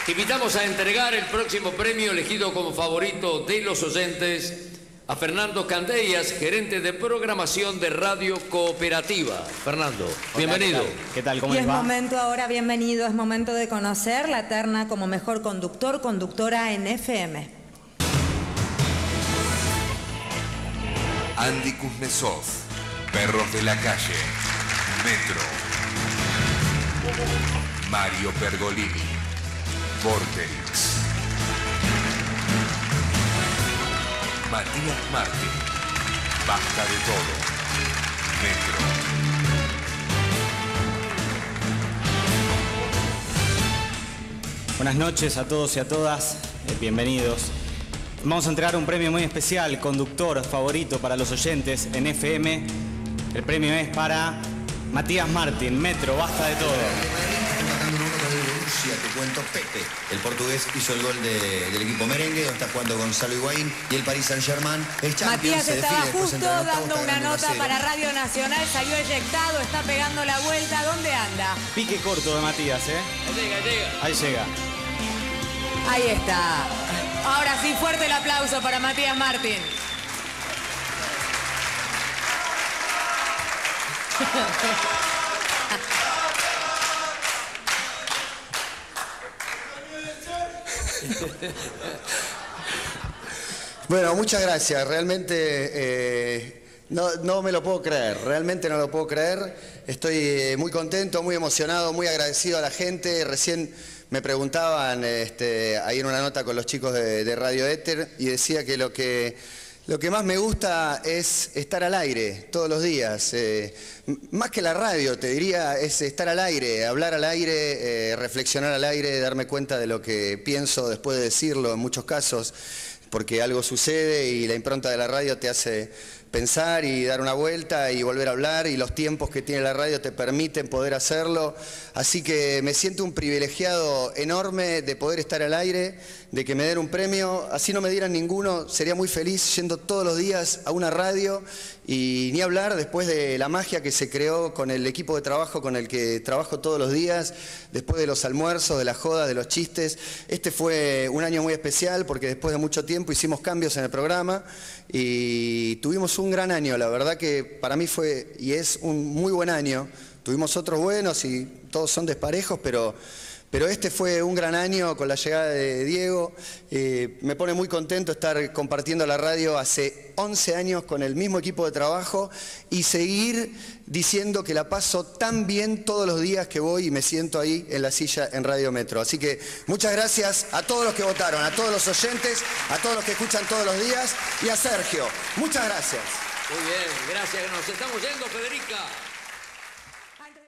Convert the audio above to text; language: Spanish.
Invitamos a entregar el próximo premio elegido como favorito de los oyentes a Fernando Candellas, gerente de programación de Radio Cooperativa. Fernando, bienvenido. ¿Qué tal? ¿Cómo Y les es va? momento ahora, bienvenido, es momento de conocer la terna como mejor conductor, conductora en FM. Andy Kuznetsov, Perros de la Calle, Metro. Mario Pergolini, Vortex. Matías Martín, Basta de Todo, Metro. Buenas noches a todos y a todas, bienvenidos. Vamos a entregar un premio muy especial, conductor favorito para los oyentes en FM. El premio es para Matías Martín, Metro, Basta de Todo. Te cuento, Pepe, el portugués, hizo el gol del equipo merengue, donde está jugando Gonzalo Higuaín y el Paris Saint-Germain es Champions. Matías se estaba define, justo dando una nota para Radio Nacional, salió eyectado, está pegando la vuelta. ¿Dónde anda? Pique corto de Matías, ¿eh? Ahí llega. Ahí está. Ahora sí, fuerte el aplauso para Matías Martín. Bueno, muchas gracias. Realmente no me lo puedo creer. Realmente no lo puedo creer. Estoy muy contento, muy emocionado, muy agradecido a la gente. Recién me preguntaban ahí en una nota con los chicos de Radio Éter y decía que lo que más me gusta es estar al aire todos los días. Más que la radio, te diría, es estar al aire, hablar al aire, reflexionar al aire, darme cuenta de lo que pienso después de decirlo en muchos casos, porque algo sucede y la impronta de la radio te hace pensar y dar una vuelta y volver a hablar, y los tiempos que tiene la radio te permiten poder hacerlo. Así que me siento un privilegiado enorme de poder estar al aire, de que me den un premio. Así no me dieran ninguno, sería muy feliz yendo todos los días a una radio, y ni hablar después de la magia que se creó con el equipo de trabajo con el que trabajo todos los días, después de los almuerzos, de las jodas, de los chistes. Este fue un año muy especial porque después de mucho tiempo hicimos cambios en el programa y tuvimos un gran año. La verdad que para mí fue y es un muy buen año. Tuvimos otros buenos y todos son desparejos, pero este fue un gran año con la llegada de Diego. Me pone muy contento estar compartiendo la radio hace 11 años con el mismo equipo de trabajo y seguir diciendo que la paso tan bien todos los días que voy y me siento ahí en la silla en Radio Metro. Así que muchas gracias a todos los que votaron, a todos los oyentes, a todos los que escuchan todos los días y a Sergio. Muchas gracias. Muy bien, gracias. Nos estamos yendo, Federica.